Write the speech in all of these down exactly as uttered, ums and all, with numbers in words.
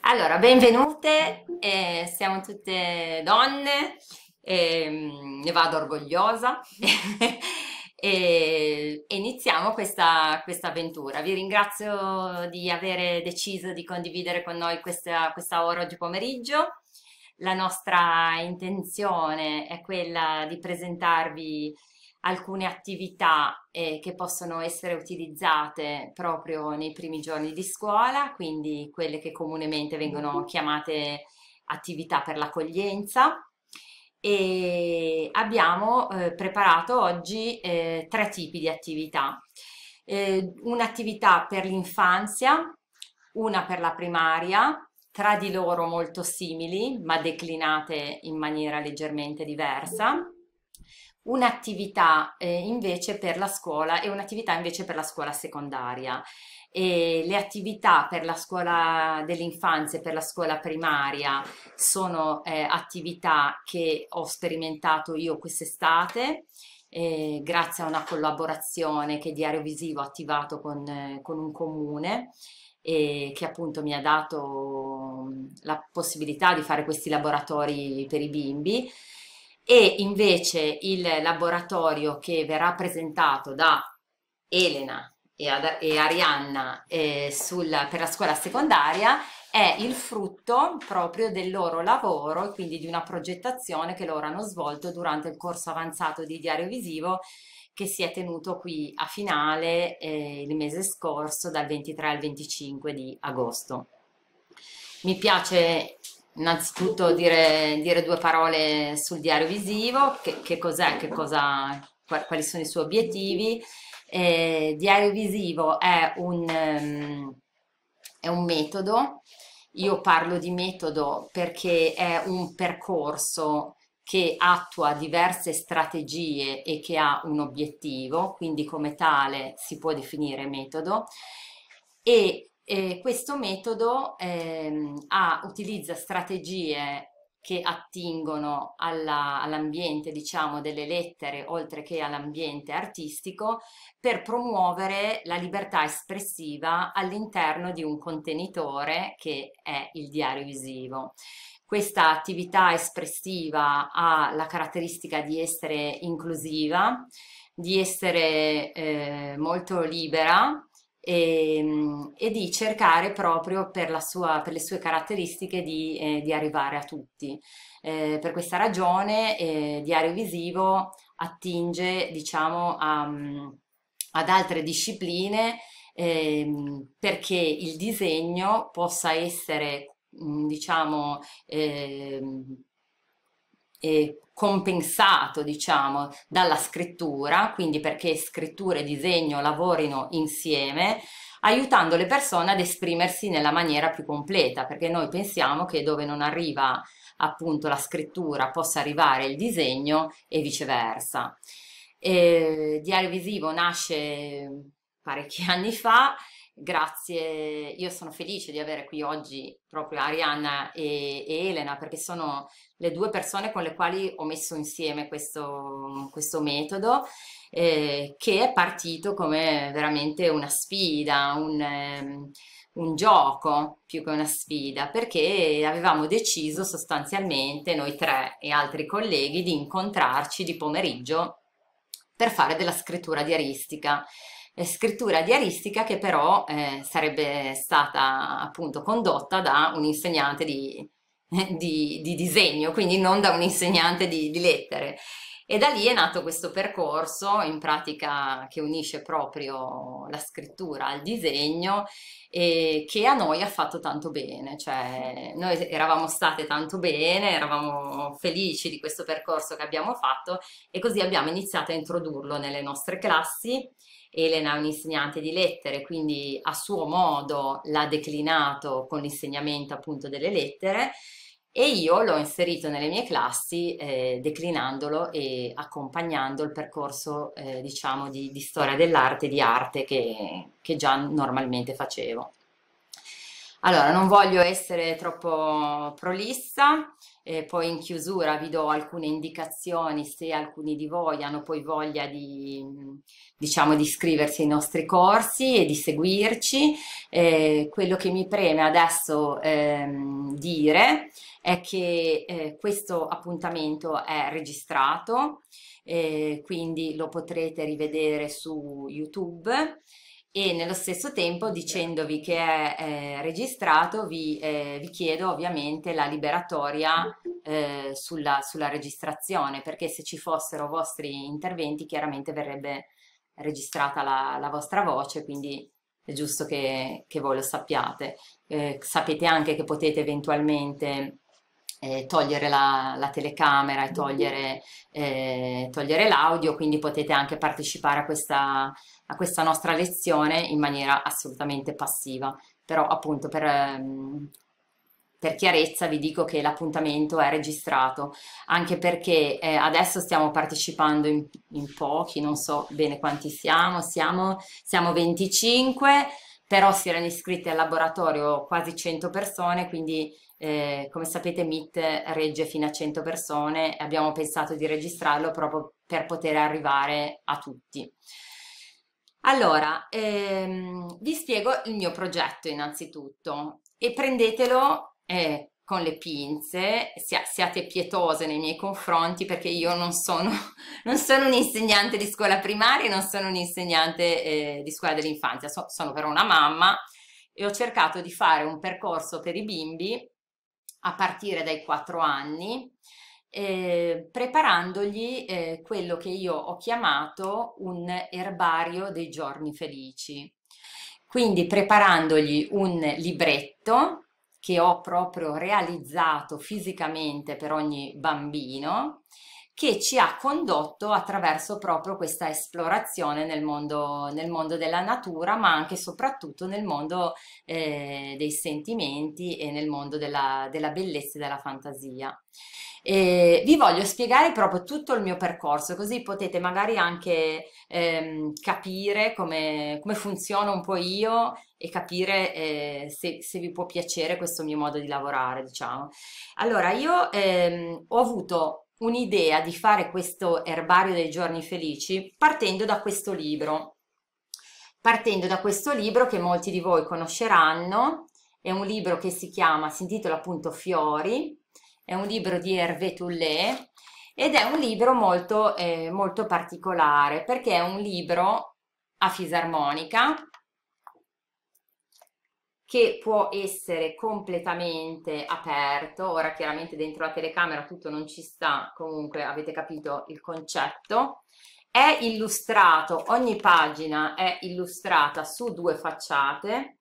Allora, benvenute, eh, siamo tutte donne, ehm, ne vado orgogliosa e, e iniziamo questa, questa avventura. Vi ringrazio di avere deciso di condividere con noi questa, questa ora oggi pomeriggio. La nostra intenzione è quella di presentarvi alcune attività eh, che possono essere utilizzate proprio nei primi giorni di scuola, quindi quelle che comunemente vengono chiamate attività per l'accoglienza. E abbiamo eh, preparato oggi eh, tre tipi di attività. Eh, un'attività per l'infanzia, una per la primaria, tra di loro molto simili, ma declinate in maniera leggermente diversa. Un'attività eh, invece per la scuola e un'attività invece per la scuola secondaria. E le attività per la scuola dell'infanzia e per la scuola primaria sono eh, attività che ho sperimentato io quest'estate. Eh, grazie a una collaborazione che Diario Visivo ha attivato con, eh, con un comune e che appunto mi ha dato mm, la possibilità di fare questi laboratori per i bimbi. E invece il laboratorio che verrà presentato da Elena e, Ad- e Arianna eh, sul- per la scuola secondaria è il frutto proprio del loro lavoro e quindi di una progettazione che loro hanno svolto durante il corso avanzato di Diario Visivo che si è tenuto qui a Finale eh, il mese scorso dal ventitré al venticinque di agosto. Mi piace innanzitutto dire, dire due parole sul Diario Visivo, che, che cos'è, che cosa, qua- quali sono i suoi obiettivi. Eh, Diario Visivo è un, ehm, è un metodo. Io parlo di metodo perché è un percorso che attua diverse strategie e che ha un obiettivo, quindi come tale si può definire metodo. E eh, questo metodo ehm, ha- utilizza strategie che attingono alla- all'ambiente, diciamo, delle lettere, oltre che all'ambiente artistico, per promuovere la libertà espressiva all'interno di un contenitore che è il diario visivo. Questa attività espressiva ha la caratteristica di essere inclusiva, di essere eh, molto libera e, e di cercare proprio per la sua, per le sue caratteristiche di, eh, di arrivare a tutti. Eh, per questa ragione, eh, Diario Visivo attinge, diciamo, a, ad altre discipline ehm, perché il disegno possa essere, mh, diciamo, ehm, eh, compensato, diciamo, dalla scrittura, quindi perché scrittura e disegno lavorino insieme, aiutando le persone ad esprimersi nella maniera più completa, perché noi pensiamo che dove non arriva appunto la scrittura possa arrivare il disegno e viceversa. Eh, Diario Visivo nasce parecchi anni fa. Grazie, io sono felice di avere qui oggi proprio Arianna e, e Elena perché sono le due persone con le quali ho messo insieme questo, questo metodo eh, che è partito come veramente una sfida, un, ehm, un gioco più che una sfida, perché avevamo deciso sostanzialmente noi tre e altri colleghi di incontrarci di pomeriggio per fare della scrittura diaristica. Eh, scrittura diaristica che però eh, sarebbe stata appunto condotta da un insegnante di, di, di disegno, quindi non da un insegnante di, di lettere. E da lì è nato questo percorso in pratica che unisce proprio la scrittura al disegno e che a noi ha fatto tanto bene, cioè noi eravamo state tanto bene, eravamo felici di questo percorso che abbiamo fatto e così abbiamo iniziato a introdurlo nelle nostre classi. Elena è un'insegnante di lettere, quindi a suo modo l'ha declinato con l'insegnamento appunto delle lettere e io l'ho inserito nelle mie classi eh, declinandolo e accompagnando il percorso eh, diciamo di, di storia dell'arte e di arte che, che già normalmente facevo. Allora, non voglio essere troppo prolissa, eh, poi in chiusura vi do alcune indicazioni se alcuni di voi hanno poi voglia di, mh, diciamo, di iscriversi ai nostri corsi e di seguirci. Eh, quello che mi preme adesso ehm, dire è che eh, questo appuntamento è registrato, eh, quindi lo potrete rivedere su YouTube e nello stesso tempo dicendovi che è eh, registrato vi, eh, vi chiedo ovviamente la liberatoria eh, sulla, sulla registrazione, perché se ci fossero vostri interventi chiaramente verrebbe registrata la, la vostra voce, quindi è giusto che, che voi lo sappiate. Eh, sapete anche che potete eventualmente eh, togliere la, la telecamera e togliere, eh, togliere l'audio, quindi potete anche partecipare a questa, a questa nostra lezione in maniera assolutamente passiva. Però appunto per, ehm, per chiarezza vi dico che l'appuntamento è registrato, anche perché eh, adesso stiamo partecipando in, in pochi, non so bene quanti siamo, siamo, siamo venticinque, però si erano iscritti al laboratorio quasi cento persone, quindi eh, come sapete Meet regge fino a cento persone e abbiamo pensato di registrarlo proprio per poter arrivare a tutti. Allora, ehm, vi spiego il mio progetto innanzitutto e prendetelo eh, con le pinze, sia- siate pietose nei miei confronti perché io non sono, non sono un insegnante di scuola primaria, non sono un insegnante eh, di scuola dell'infanzia, so- sono però una mamma e ho cercato di fare un percorso per i bimbi a partire dai quattro anni, eh, preparandogli eh, quello che io ho chiamato un erbario dei giorni felici. Quindi preparandogli un libretto che ho proprio realizzato fisicamente per ogni bambino, che ci ha condotto attraverso proprio questa esplorazione nel mondo, nel mondo della natura, ma anche e soprattutto nel mondo eh, dei sentimenti e nel mondo della, della bellezza e della fantasia. E vi voglio spiegare proprio tutto il mio percorso, così potete magari anche ehm, capire come, come funziono un po' io e capire eh, se, se vi può piacere questo mio modo di lavorare, diciamo. Allora, io ehm, ho avuto un'idea di fare questo erbario dei giorni felici partendo da questo libro. Partendo da questo libro che molti di voi conosceranno, è un libro che si chiama, si intitola appunto Fiori, è un libro di Hervé Tullet ed è un libro molto, eh, molto particolare perché è un libro a fisarmonica che può essere completamente aperto. Ora chiaramente dentro la telecamera tutto non ci sta, comunque avete capito il concetto. È illustrato, ogni pagina è illustrata su due facciate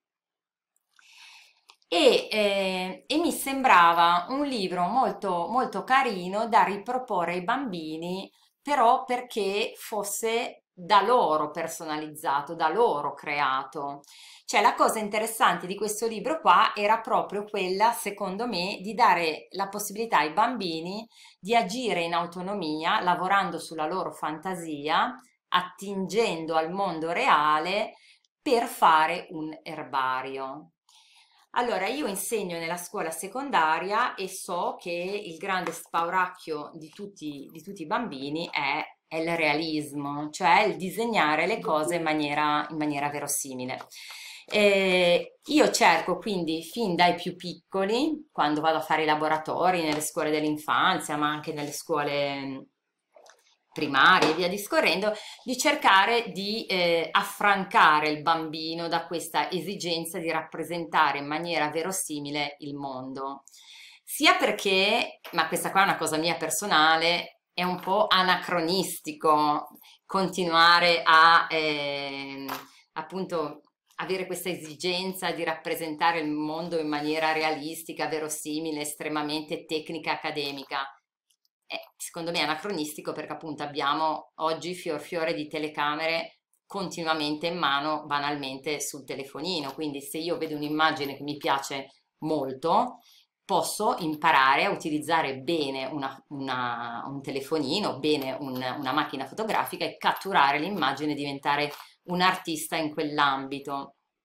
e, eh, e mi sembrava un libro molto, molto carino da riproporre ai bambini, però perché fosse da loro personalizzato, da loro creato. Cioè la cosa interessante di questo libro qua era proprio quella, secondo me, di dare la possibilità ai bambini di agire in autonomia, lavorando sulla loro fantasia, attingendo al mondo reale per fare un erbario. Allora, io insegno nella scuola secondaria e so che il grande spauracchio di tutti, di tutti i bambini è, è il realismo, cioè il disegnare le cose in maniera, in maniera verosimile. Eh, io cerco quindi fin dai più piccoli, quando vado a fare i laboratori nelle scuole dell'infanzia, ma anche nelle scuole primarie e via discorrendo, di cercare di eh, affrancare il bambino da questa esigenza di rappresentare in maniera verosimile il mondo. Sia perché, ma questa qua è una cosa mia personale, è un po' anacronistico continuare a eh, appunto avere questa esigenza di rappresentare il mondo in maniera realistica, verosimile, estremamente tecnica, accademica. È, secondo me è anacronistico perché appunto abbiamo oggi fior fiore di telecamere continuamente in mano, banalmente sul telefonino, quindi se io vedo un'immagine che mi piace molto, posso imparare a utilizzare bene una, una, un telefonino, bene un, una macchina fotografica e catturare l'immagine e diventare un artista in quell'ambito.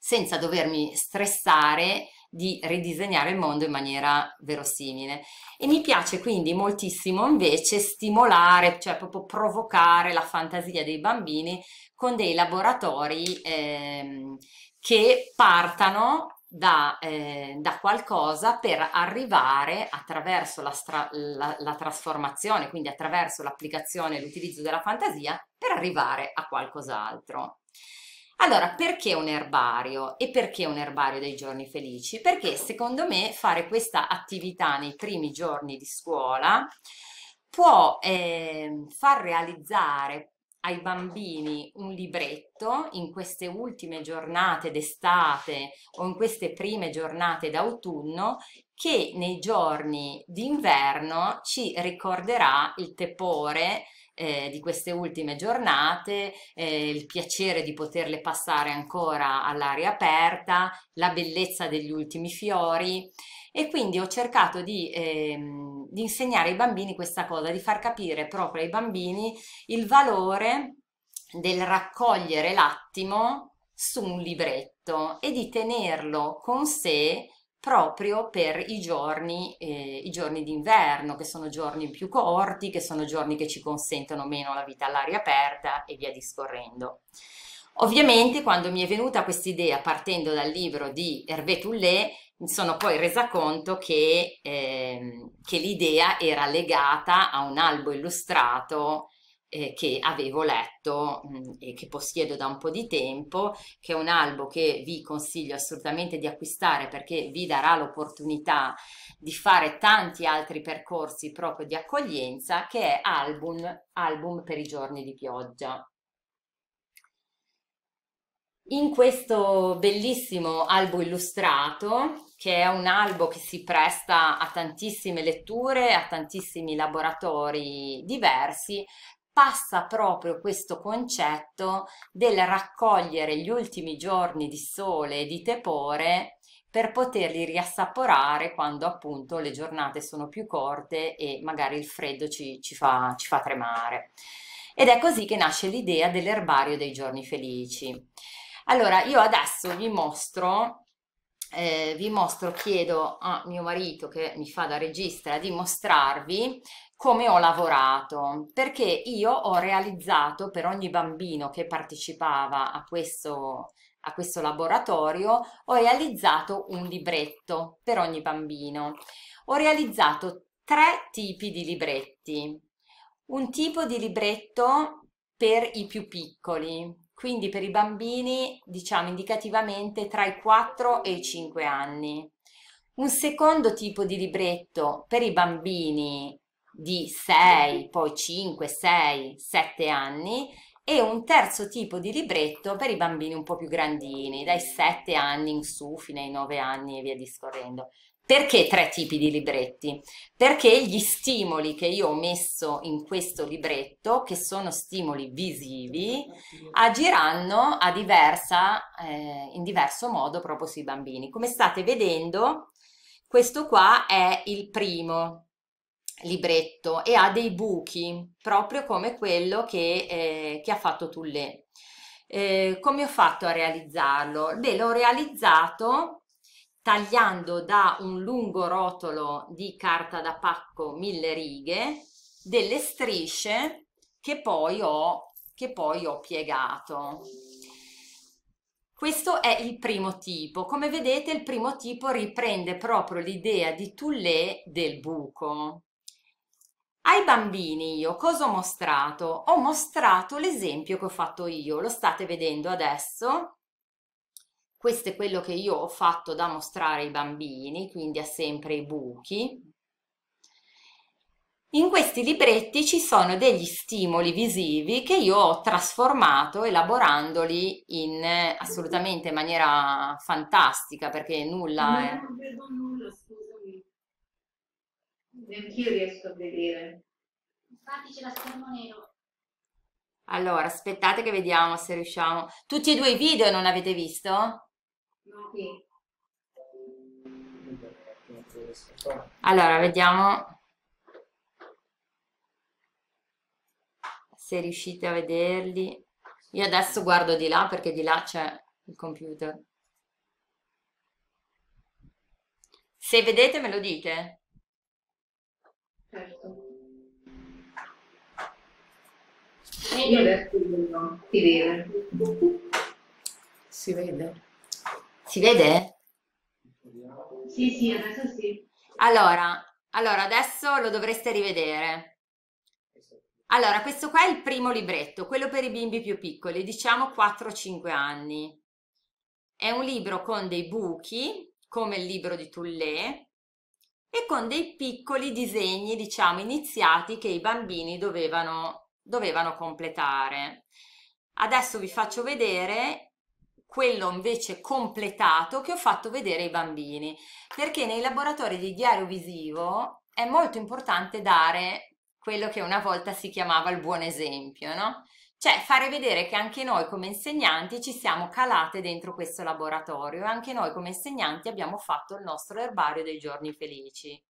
senza dovermi stressare di ridisegnare il mondo in maniera verosimile. E mi piace quindi moltissimo invece stimolare, cioè proprio provocare la fantasia dei bambini con dei laboratori ehm, che partano da, eh, da qualcosa per arrivare attraverso la, stra- la- la trasformazione, quindi attraverso l'applicazione e l'utilizzo della fantasia, per arrivare a qualcos'altro. Allora, perché un erbario? E perché un erbario dei giorni felici? Perché secondo me fare questa attività nei primi giorni di scuola può eh, far realizzare ai bambini un libretto in queste ultime giornate d'estate o in queste prime giornate d'autunno che nei giorni d'inverno ci ricorderà il tepore eh, di queste ultime giornate, eh, il piacere di poterle passare ancora all'aria aperta, la bellezza degli ultimi fiori. E quindi ho cercato di, ehm, di insegnare ai bambini questa cosa, di far capire proprio ai bambini il valore del raccogliere l'attimo su un libretto e di tenerlo con sé proprio per i giorni, eh, i giorni d'inverno, che sono giorni più corti, che sono giorni che ci consentono meno la vita all'aria aperta e via discorrendo. Ovviamente, quando mi è venuta questa idea partendo dal libro di Hervé Tullet, mi sono poi resa conto che, ehm, che l'idea era legata a un albo illustrato eh, che avevo letto mh, e che possiedo da un po' di tempo, che è un albo che vi consiglio assolutamente di acquistare perché vi darà l'opportunità di fare tanti altri percorsi proprio di accoglienza, che è Album, Album per i giorni di pioggia. In questo bellissimo albo illustrato, che è un albo che si presta a tantissime letture, a tantissimi laboratori diversi, passa proprio questo concetto del raccogliere gli ultimi giorni di sole e di tepore per poterli riassaporare quando appunto le giornate sono più corte e magari il freddo ci, ci fa, ci fa tremare. Ed è così che nasce l'idea dell'erbario dei giorni felici. Allora, io adesso vi mostro, eh, vi mostro, chiedo a mio marito che mi fa da regista di mostrarvi come ho lavorato, perché io ho realizzato per ogni bambino che partecipava a questo, a questo laboratorio, ho realizzato un libretto per ogni bambino. Ho realizzato tre tipi di libretti. Un tipo di libretto per i più piccoli, quindi per i bambini, diciamo indicativamente tra i quattro e i cinque anni. Un secondo tipo di libretto per i bambini di sei, poi cinque, sei, sette anni e un terzo tipo di libretto per i bambini un po' più grandini, dai sette anni in su fino ai nove anni e via discorrendo. Perché tre tipi di libretti? Perché gli stimoli che io ho messo in questo libretto, che sono stimoli visivi, agiranno a diversa, eh, in diverso modo proprio sui bambini. Come state vedendo, questo qua è il primo libretto e ha dei buchi, proprio come quello che, eh, che ha fatto Tullet. Eh, come ho fatto a realizzarlo? Beh, l'ho realizzato tagliando da un lungo rotolo di carta da pacco mille righe delle strisce che poi ho, che poi ho piegato. Questo è il primo tipo. Come vedete, il primo tipo riprende proprio l'idea di Tullet del buco. Ai bambini io cosa ho mostrato? Ho mostrato l'esempio che ho fatto io, lo state vedendo adesso? Questo è quello che io ho fatto da mostrare ai bambini, quindi ha sempre i buchi. In questi libretti ci sono degli stimoli visivi che io ho trasformato elaborandoli in eh, assolutamente in maniera fantastica perché nulla è... No, non vedo nulla, scusami. Neanch'io riesco a vedere. Infatti c'è la schermo nero. Allora, aspettate che vediamo se riusciamo. Tutti e due i video non avete visto? No, qui. Allora, vediamo se riuscite a vederli. Io adesso guardo di là perché di là c'è il computer. Se vedete me lo dite? Certo. Io adesso no, si vede. Si vede? Si vede? Sì, sì, adesso sì. Allora, allora adesso lo dovreste rivedere. Allora, questo qua è il primo libretto, quello per i bimbi più piccoli, diciamo quattro cinque anni. È un libro con dei buchi, come il libro di Tullé, e con dei piccoli disegni, diciamo, iniziati che i bambini dovevano, dovevano completare. Adesso vi faccio vedere quello invece completato che ho fatto vedere ai bambini, perché nei laboratori di diario visivo è molto importante dare quello che una volta si chiamava il buon esempio, no? Cioè fare vedere che anche noi come insegnanti ci siamo calate dentro questo laboratorio e anche noi come insegnanti abbiamo fatto il nostro erbario dei giorni felici.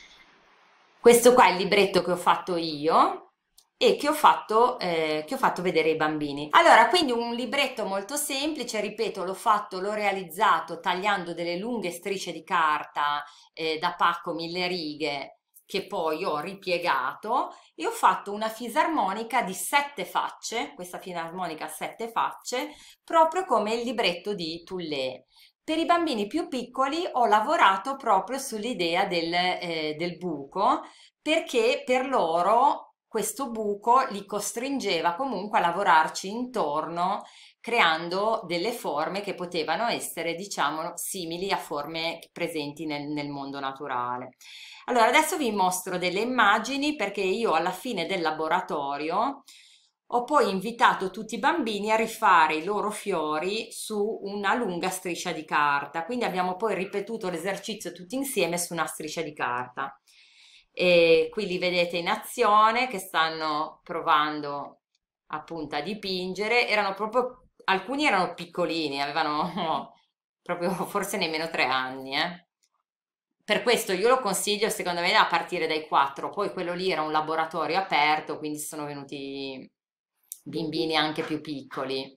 Questo qua è il libretto che ho fatto io e che ho fatto, eh, che ho fatto vedere ai bambini. Allora, quindi un libretto molto semplice, ripeto, l'ho fatto, l'ho realizzato tagliando delle lunghe strisce di carta eh, da pacco mille righe che poi ho ripiegato e ho fatto una fisarmonica di sette facce, questa fisarmonica a sette facce, proprio come il libretto di Tullé. Per i bambini più piccoli ho lavorato proprio sull'idea del, eh, del buco, perché per loro questo buco li costringeva comunque a lavorarci intorno, creando delle forme che potevano essere, diciamo, simili a forme presenti nel, nel mondo naturale. Allora, adesso vi mostro delle immagini perché io alla fine del laboratorio ho poi invitato tutti i bambini a rifare i loro fiori su una lunga striscia di carta, quindi abbiamo poi ripetuto l'esercizio tutti insieme su una striscia di carta. E qui li vedete in azione che stanno provando appunto a dipingere, erano proprio, alcuni erano piccolini, avevano proprio forse nemmeno tre anni, eh. Per questo io lo consiglio secondo me a partire dai quattro, poi quello lì era un laboratorio aperto, quindi sono venuti bimbini anche più piccoli.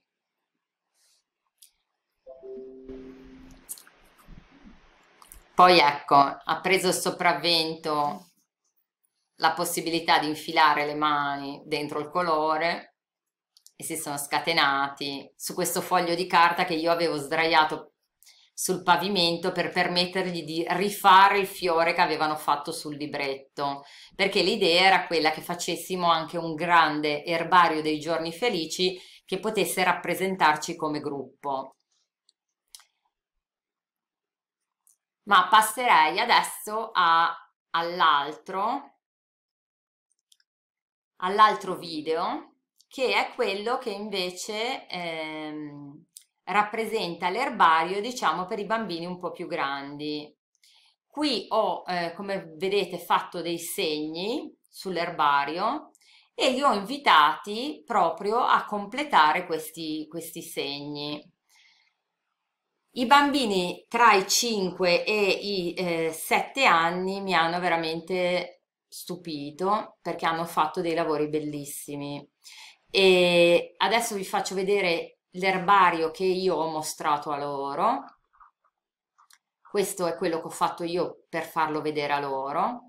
Poi ecco, ha preso il sopravvento la possibilità di infilare le mani dentro il colore e si sono scatenati su questo foglio di carta che io avevo sdraiato sul pavimento per permettergli di rifare il fiore che avevano fatto sul libretto, perché l'idea era quella che facessimo anche un grande erbario dei giorni felici che potesse rappresentarci come gruppo. Ma passerei adesso all'altro all'altro video, che è quello che invece ehm, rappresenta l'erbario, diciamo, per i bambini un po' più grandi. Qui ho, eh, come vedete, fatto dei segni sull'erbario e li ho invitati proprio a completare questi, questi segni. I bambini tra i cinque e i eh, sette anni mi hanno veramente stupito perché hanno fatto dei lavori bellissimi. E adesso vi faccio vedere l'erbario che io ho mostrato a loro. Questo è quello che ho fatto io per farlo vedere a loro.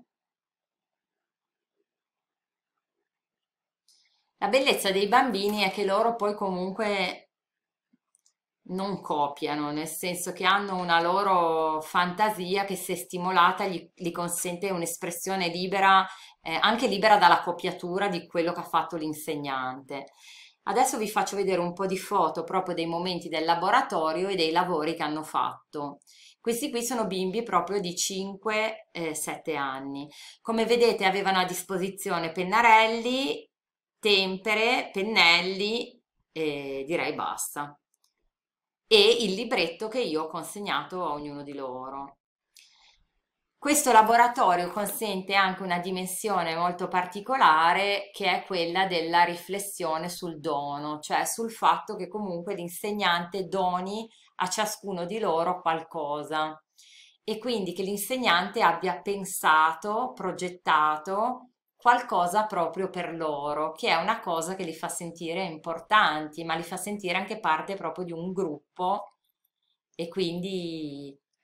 La bellezza dei bambini è che loro poi comunque non copiano, nel senso che hanno una loro fantasia che se stimolata gli, gli consente un'espressione libera, eh, anche libera dalla copiatura di quello che ha fatto l'insegnante. Adesso vi faccio vedere un po' di foto proprio dei momenti del laboratorio e dei lavori che hanno fatto. Questi qui sono bimbi proprio di cinque sette anni. Come vedete avevano a disposizione pennarelli, tempere, pennelli e direi basta e il libretto che io ho consegnato a ognuno di loro. Questo laboratorio consente anche una dimensione molto particolare che è quella della riflessione sul dono, cioè sul fatto che comunque l'insegnante doni a ciascuno di loro qualcosa e quindi che l'insegnante abbia pensato, progettato qualcosa proprio per loro, che è una cosa che li fa sentire importanti, ma li fa sentire anche parte proprio di un gruppo e quindi,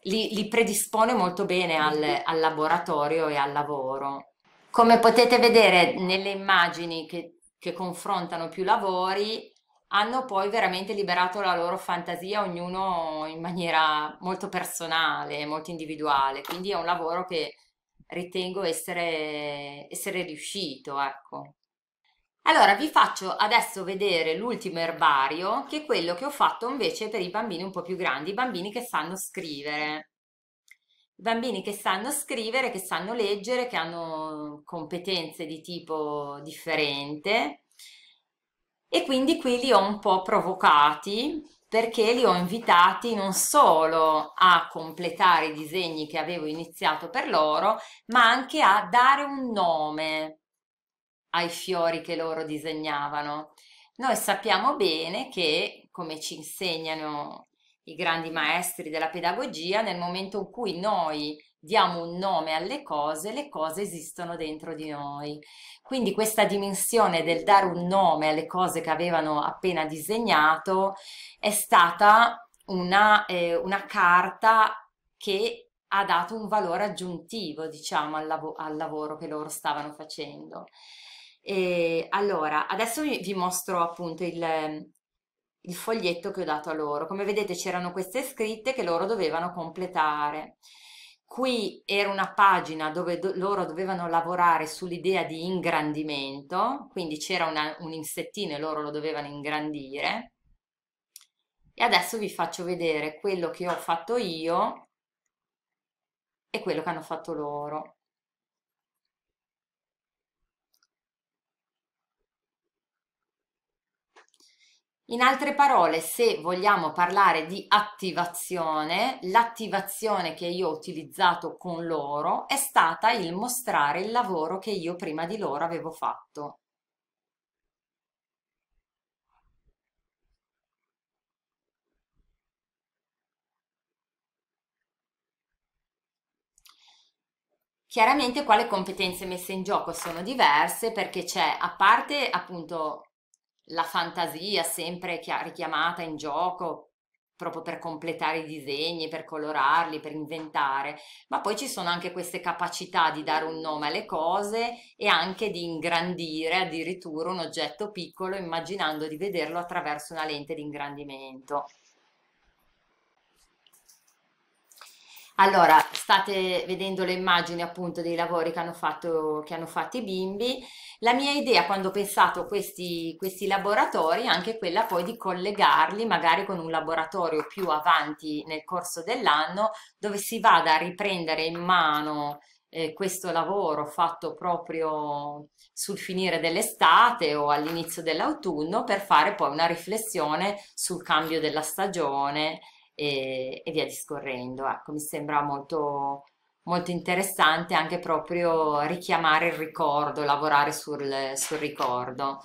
li, li predispone molto bene al, al laboratorio e al lavoro. Come potete vedere nelle immagini che, che confrontano più lavori, hanno poi veramente liberato la loro fantasia, ognuno in maniera molto personale, molto individuale. Quindi è un lavoro che ritengo essere, essere riuscito, ecco. Allora, vi faccio adesso vedere l'ultimo erbario, che è quello che ho fatto invece per i bambini un po' più grandi, i bambini che sanno scrivere. I bambini che sanno scrivere, che sanno leggere, che hanno competenze di tipo differente. E quindi qui li ho un po' provocati perché li ho invitati non solo a completare i disegni che avevo iniziato per loro, ma anche a dare un nome ai fiori che loro disegnavano. Noi sappiamo bene che, come ci insegnano i grandi maestri della pedagogia, nel momento in cui noi diamo un nome alle cose, le cose esistono dentro di noi. Quindi questa dimensione del dare un nome alle cose che avevano appena disegnato è stata una, eh, una carta che ha dato un valore aggiuntivo, diciamo, al, lavo- al lavoro che loro stavano facendo. E allora, adesso vi, vi mostro appunto il, il foglietto che ho dato a loro. Come vedete c'erano queste scritte che loro dovevano completare. Qui era una pagina dove do- loro dovevano lavorare sull'idea di ingrandimento, quindi c'era una- un insettino e loro lo dovevano ingrandire. E adesso vi faccio vedere quello che ho fatto io e quello che hanno fatto loro. In altre parole, se vogliamo parlare di attivazione, l'attivazione che io ho utilizzato con loro è stata il mostrare il lavoro che io prima di loro avevo fatto. Chiaramente qua le competenze messe in gioco sono diverse perché c'è, a parte appunto la fantasia sempre chia- richiamata in gioco proprio per completare i disegni, per colorarli, per inventare, ma poi ci sono anche queste capacità di dare un nome alle cose e anche di ingrandire addirittura un oggetto piccolo immaginando di vederlo attraverso una lente di ingrandimento. Allora, state vedendo le immagini appunto dei lavori che hanno fatto, che hanno fatto i bimbi. La mia idea quando ho pensato a questi, questi laboratori è anche quella poi di collegarli magari con un laboratorio più avanti nel corso dell'anno dove si vada a riprendere in mano eh, questo lavoro fatto proprio sul finire dell'estate o all'inizio dell'autunno per fare poi una riflessione sul cambio della stagione e, e via discorrendo. Ecco, mi sembra molto, molto interessante anche proprio richiamare il ricordo, lavorare sul, sul ricordo.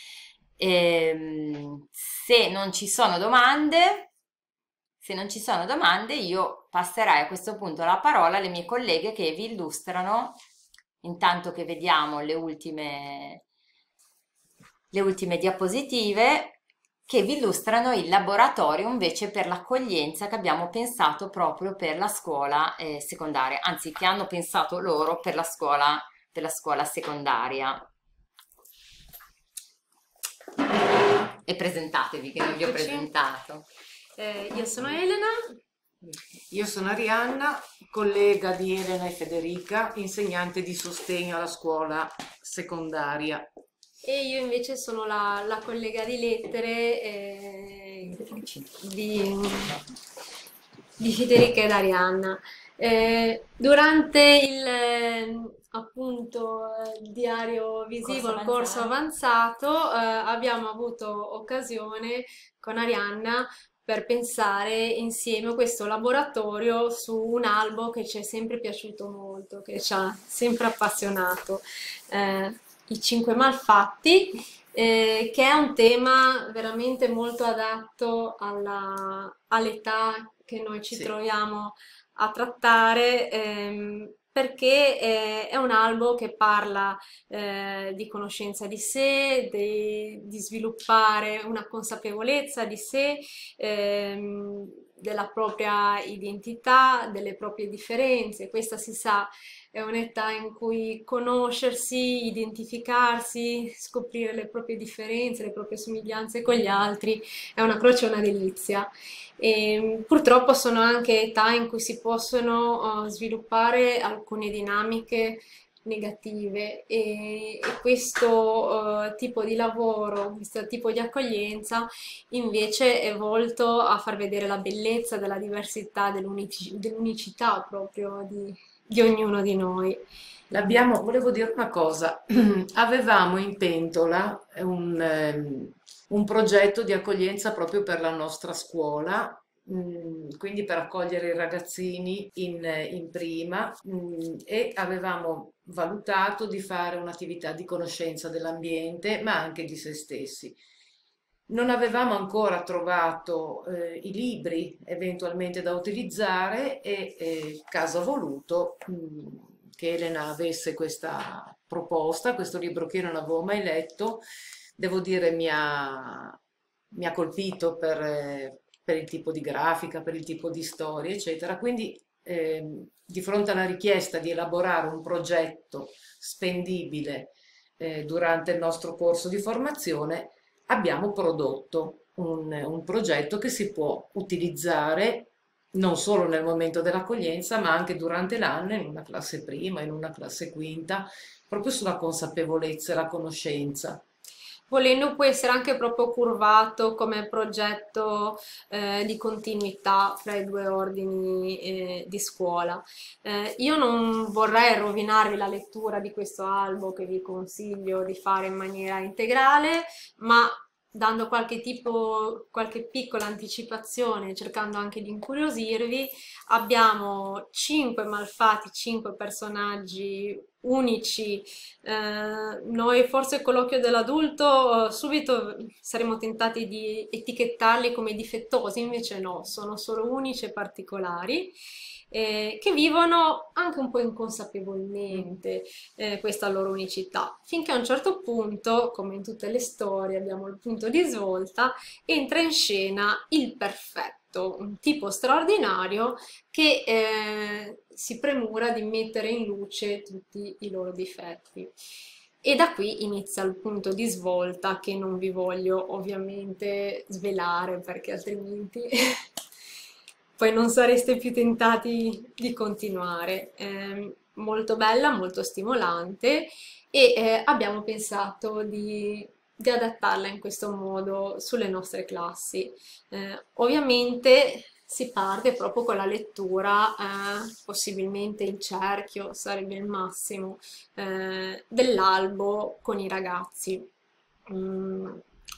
Ehm, se non ci sono domande, se non ci sono domande, io passerei a questo punto la parola alle mie colleghe che vi illustrano, intanto che vediamo le ultime, le ultime diapositive, che vi illustrano il laboratorio invece per l'accoglienza che abbiamo pensato proprio per la scuola eh, secondaria, anzi che hanno pensato loro per la scuola, per la scuola secondaria. E presentatevi che non vi ho Eccoci. presentato. Eh, io sono Elena. Io sono Arianna, collega di Elena e Federica, insegnante di sostegno alla scuola secondaria. E io invece sono la, la collega di lettere eh, di, di Federica ed Arianna. Eh, durante il eh, appunto eh, diario visivo, Corso il corso avanzato. avanzato, eh, abbiamo avuto occasione con Arianna per pensare insieme a questo laboratorio su un albo che ci è sempre piaciuto molto, che ci ha sempre appassionato. Eh, i cinque malfatti, eh, che è un tema veramente molto adatto alla- all'età che noi ci Sì. troviamo a trattare, ehm, perché è, è un albo che parla eh, di conoscenza di sé, di, di sviluppare una consapevolezza di sé, ehm, della propria identità, delle proprie differenze. Questa, si sa, è un'età in cui conoscersi, identificarsi, scoprire le proprie differenze, le proprie somiglianze con gli altri è una croce e una delizia. E purtroppo sono anche età in cui si possono uh, sviluppare alcune dinamiche negative e, e questo uh, tipo di lavoro, questo tipo di accoglienza invece è volto a far vedere la bellezza della diversità, dell'unici- dell'unicità proprio di, di ognuno di noi. L'abbiamo, volevo dire una cosa, avevamo in pentola un, ehm, un progetto di accoglienza proprio per la nostra scuola, mm, quindi per accogliere i ragazzini in, in prima, mm, e avevamo valutato di fare un'attività di conoscenza dell'ambiente, ma anche di se stessi. Non avevamo ancora trovato eh, i libri eventualmente da utilizzare e, eh, caso voluto, mh, che Elena avesse questa proposta, questo libro che io non avevo mai letto, devo dire mi ha, mi ha colpito per, eh, per il tipo di grafica, per il tipo di storia, eccetera. Quindi ehm, di fronte alla richiesta di elaborare un progetto spendibile eh, durante il nostro corso di formazione, abbiamo prodotto un, un progetto che si può utilizzare non solo nel momento dell'accoglienza, ma anche durante l'anno in una classe prima, in una classe quinta, proprio sulla consapevolezza e la conoscenza. Volendo può essere anche proprio curvato come progetto eh, di continuità fra i due ordini eh, di scuola. Eh, io non vorrei rovinarvi la lettura di questo albo che vi consiglio di fare in maniera integrale, ma dando qualche tipo, qualche piccola anticipazione, cercando anche di incuriosirvi, abbiamo cinque malfatti, cinque personaggi unici. Eh, noi forse con l'occhio dell'adulto eh, subito saremmo tentati di etichettarli come difettosi, invece no, sono solo unici e particolari. Eh, che vivono anche un po' inconsapevolmente eh, questa loro unicità, finché a un certo punto, come in tutte le storie, abbiamo il punto di svolta, entra in scena il perfetto, un tipo straordinario che eh, si premura di mettere in luce tutti i loro difetti. E da qui inizia il punto di svolta che non vi voglio ovviamente svelare perché altrimenti poi non sareste più tentati di continuare. È molto bella, molto stimolante e eh, abbiamo pensato di, di adattarla in questo modo sulle nostre classi. Eh, ovviamente si parte proprio con la lettura, eh, possibilmente in cerchio, sarebbe il massimo, eh, dell'albo con i ragazzi. Mm,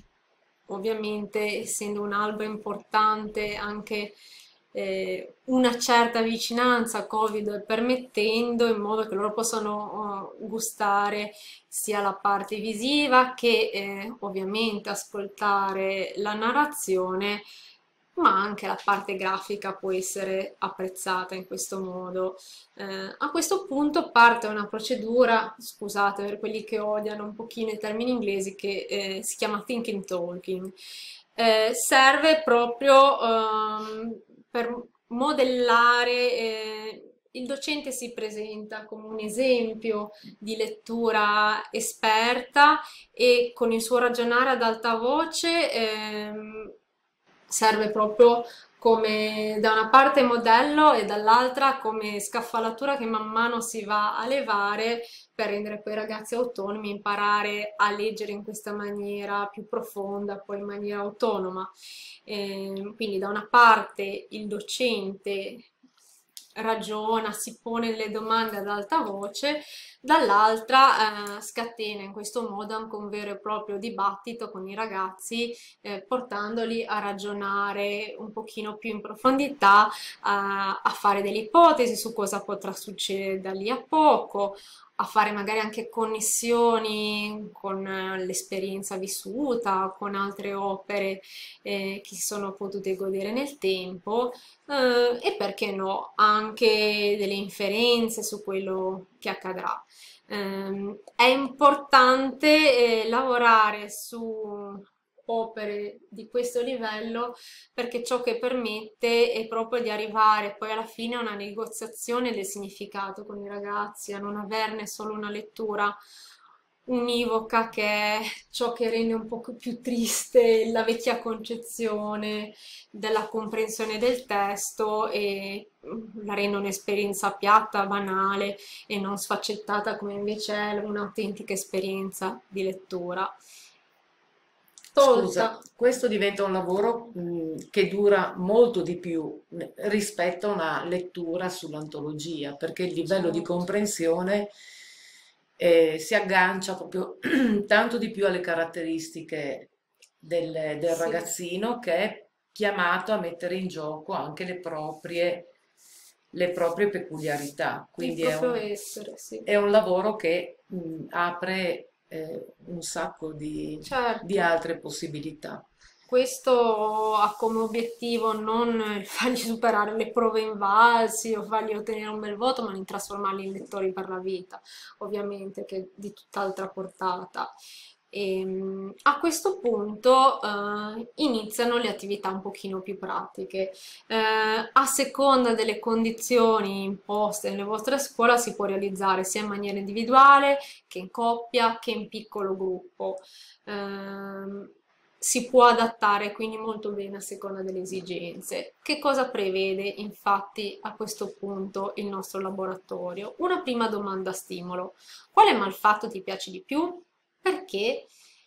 ovviamente, essendo un albo importante, anche eh, una certa vicinanza, Covid permettendo, in modo che loro possano uh, gustare sia la parte visiva che eh, ovviamente ascoltare la narrazione, ma anche la parte grafica può essere apprezzata in questo modo. Eh, a questo punto parte una procedura, scusate per quelli che odiano un pochino i termini inglesi, che eh, si chiama thinking talking. Eh, serve proprio ehm, per modellare, eh, il docente si presenta come un esempio di lettura esperta e con il suo ragionare ad alta voce ehm, serve proprio come da una parte modello e dall'altra come scaffalatura che man mano si va a levare per rendere poi i ragazzi autonomi, imparare a leggere in questa maniera più profonda, poi in maniera autonoma. Eh, quindi da una parte il docente ragiona, si pone delle domande ad alta voce, dall'altra eh, scatena in questo modo anche un vero e proprio dibattito con i ragazzi, eh, portandoli a ragionare un pochino più in profondità, a, a fare delle ipotesi su cosa potrà succedere da lì a poco, a fare magari anche connessioni con eh, l'esperienza vissuta, con altre opere eh, che si sono potute godere nel tempo, eh, e perché no, anche delle inferenze su quello che accadrà. Ehm, è importante eh, lavorare su opere di questo livello, perché ciò che permette è proprio di arrivare poi alla fine a una negoziazione del significato con i ragazzi, a non averne solo una lettura univoca, che è ciò che rende un po' più triste la vecchia concezione della comprensione del testo e la rende un'esperienza piatta, banale e non sfaccettata come invece è un'autentica esperienza di lettura. Scusa, Tolta. questo diventa un lavoro mh, che dura molto di più eh, rispetto a una lettura sull'antologia, perché il livello di Certo. comprensione eh, si aggancia proprio tanto di più alle caratteristiche del, del Sì, ragazzino, che è chiamato a mettere in gioco anche le proprie, le proprie peculiarità. il Quindi è proprio un, essere, sì. è un lavoro che mh, apre eh, un sacco di di Certo. altre possibilità. Questo ha come obiettivo non il fargli superare le prove Invalsi o fargli ottenere un bel voto, ma di trasformarli in lettori per la vita, ovviamente, che è di tutt'altra portata. E, mh, a questo punto eh, iniziano le attività un pochino più pratiche. Eh, a seconda delle condizioni imposte nelle vostre scuole si può realizzare sia in maniera individuale che in coppia che in piccolo gruppo. Ehm, si può adattare quindi molto bene a seconda delle esigenze. Che cosa prevede infatti a questo punto il nostro laboratorio? Una prima domanda stimolo: quale malfatto ti piace di più? Perché?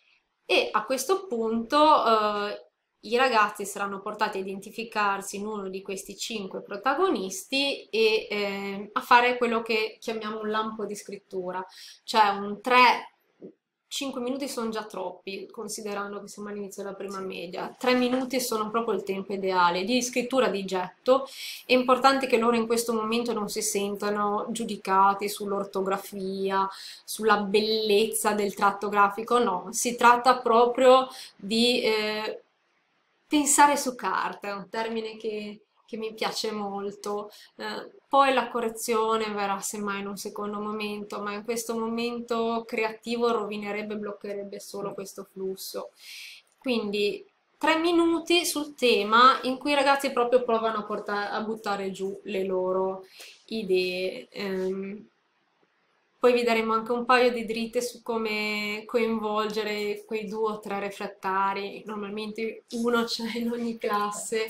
E a questo punto eh, i ragazzi saranno portati a identificarsi in uno di questi cinque protagonisti e eh, a fare quello che chiamiamo un lampo di scrittura, cioè un tre cinque minuti sono già troppi, considerando che siamo all'inizio della prima media. tre minuti sono proprio il tempo ideale di scrittura di getto. È importante che loro in questo momento non si sentano giudicati sull'ortografia, sulla bellezza del tratto grafico, no, si tratta proprio di eh, pensare su carta, è un termine che, che mi piace molto. Eh, poi la correzione verrà semmai in un secondo momento, ma in questo momento creativo rovinerebbe, bloccherebbe solo questo flusso. Quindi tre minuti sul tema in cui i ragazzi proprio provano a, portare, a buttare giù le loro idee. Ehm, poi vi daremo anche un paio di dritte su come coinvolgere quei due o tre refrattari, normalmente uno c'è in ogni classe,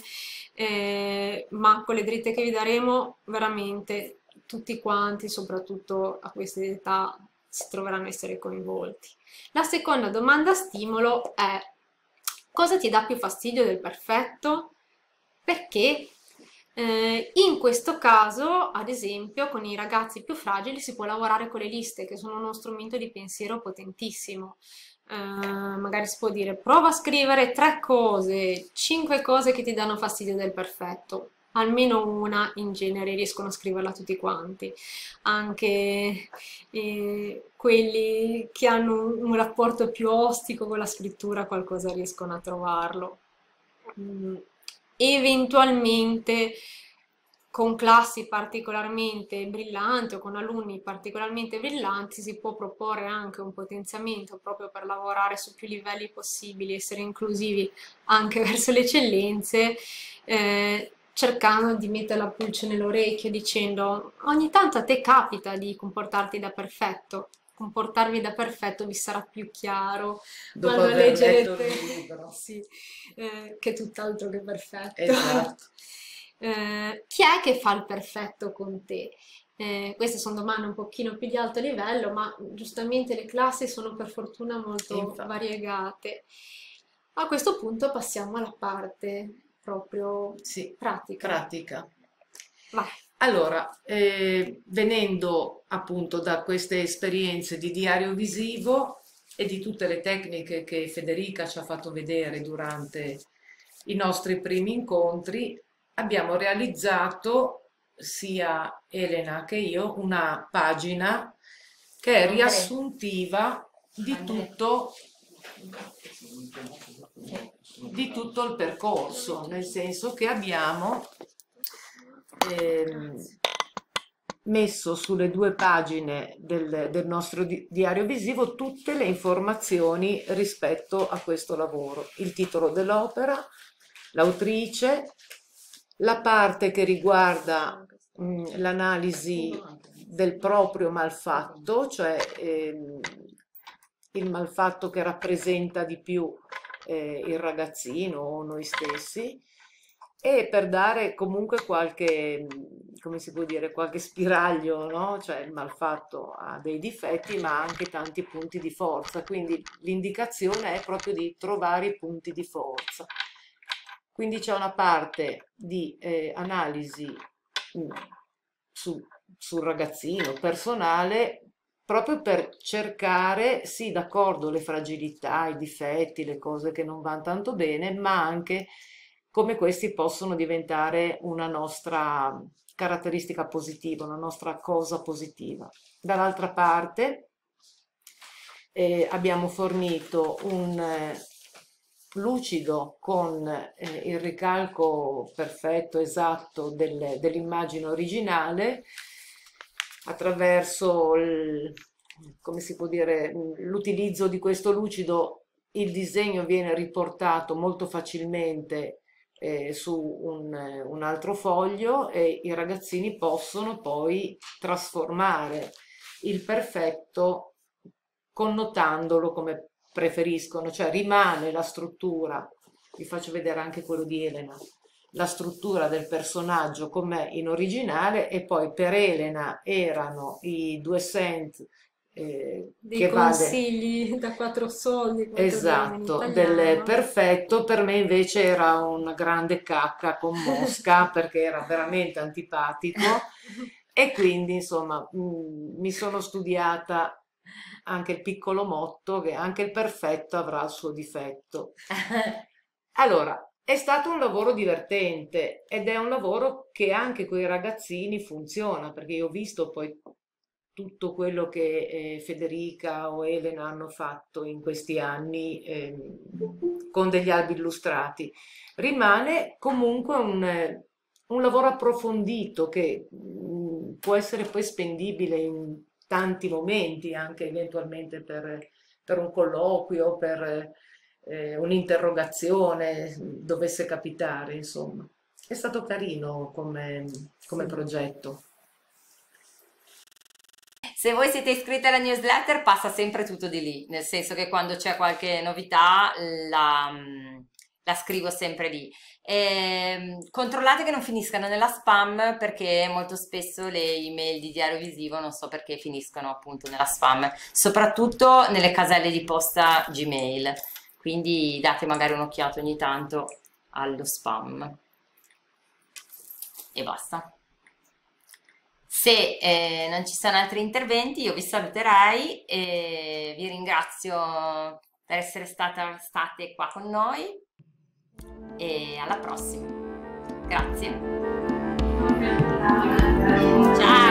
eh, ma con le dritte che vi daremo veramente tutti quanti, soprattutto a queste età, si troveranno a essere coinvolti. La seconda domanda stimolo è: cosa ti dà più fastidio del perfetto? Perché? Eh, in questo caso, ad esempio, con i ragazzi più fragili si può lavorare con le liste, che sono uno strumento di pensiero potentissimo. Eh, magari si può dire: prova a scrivere tre cose, cinque cose che ti danno fastidio del perfetto. Almeno una in genere riescono a scriverla tutti quanti, anche eh, quelli che hanno un, un rapporto più ostico con la scrittura, qualcosa riescono a trovarlo. Mm, Eventualmente con classi particolarmente brillanti o con alunni particolarmente brillanti si può proporre anche un potenziamento proprio per lavorare su più livelli possibili, essere inclusivi anche verso le eccellenze, eh, cercando di mettere la pulce nell'orecchio dicendo: ogni tanto a te capita di comportarti da perfetto, comportarvi da perfetto vi sarà più chiaro Dopo quando aver letto il leggerete, libro. sì, eh, che è tutt'altro che perfetto. Esatto. Eh, chi è che fa il perfetto con te? Eh, queste sono domande un pochino più di alto livello, ma giustamente le classi sono per fortuna molto Infatti, variegate. A questo punto passiamo alla parte proprio sì, pratica. pratica. Vai. Allora, eh, venendo appunto da queste esperienze di diario visivo e di tutte le tecniche che Federica ci ha fatto vedere durante i nostri primi incontri, abbiamo realizzato, sia Elena che io, una pagina che è Andrea, riassuntiva di Andrea. tutto, di tutto il percorso, nel senso che abbiamo ehm, messo sulle due pagine del, del nostro di- diario visivo tutte le informazioni rispetto a questo lavoro: il titolo dell'opera, l'autrice, la parte che riguarda mh, l'analisi del proprio malfatto, cioè ehm, il malfatto che rappresenta di più eh, il ragazzino o noi stessi, e per dare comunque qualche, mh, come si può dire, qualche spiraglio, no? Cioè il malfatto ha dei difetti ma ha anche tanti punti di forza, quindi l'indicazione è proprio di trovare i punti di forza. Quindi c'è una parte di eh, analisi mh, su- sul ragazzino personale, proprio per cercare, sì, d'accordo, le fragilità, i difetti, le cose che non vanno tanto bene, ma anche come questi possono diventare una nostra caratteristica positiva, una nostra cosa positiva. Dall'altra parte eh, abbiamo fornito un eh, lucido con eh, il ricalco perfetto, esatto del- dell'immagine originale, attraverso il, come si può dire, l'utilizzo di questo lucido. Il disegno viene riportato molto facilmente eh, su un, eh, un altro foglio, e i ragazzini possono poi trasformare il perfetto connotandolo come preferiscono, cioè rimane la struttura. Vi faccio vedere anche quello di Elena, la struttura del personaggio com'è in originale, e poi per Elena erano i due cent eh, Dei che vale. consigli da quattro soldi, quanto viene in Esatto, del italiano. perfetto. Per me invece era una grande cacca con Mosca perché era veramente antipatico, e quindi insomma mh, mi sono studiata anche il piccolo motto che anche il perfetto avrà il suo difetto. Allora, è stato un lavoro divertente ed è un lavoro che anche con i ragazzini funziona, perché io ho visto poi tutto quello che eh, Federica o Elena hanno fatto in questi anni ehm, con degli albi illustrati. Rimane comunque un, eh, un lavoro approfondito che mh, può essere poi spendibile in tanti momenti, anche eventualmente per, per un colloquio, per eh, un'interrogazione, dovesse capitare, insomma. È stato carino come, come progetto. Se voi siete iscritti alla newsletter passa sempre tutto di lì, nel senso che quando c'è qualche novità la, la scrivo sempre lì. E, controllate che non finiscano nella spam, perché molto spesso le email di Diario Visivo non so perché finiscono appunto nella spam, soprattutto nelle caselle di posta Gmail, quindi date magari un'occhiata ogni tanto allo spam e basta. Se eh, non ci sono altri interventi, io vi saluterei e vi ringrazio per essere stata, state qua con noi, e alla prossima. Grazie. Ciao.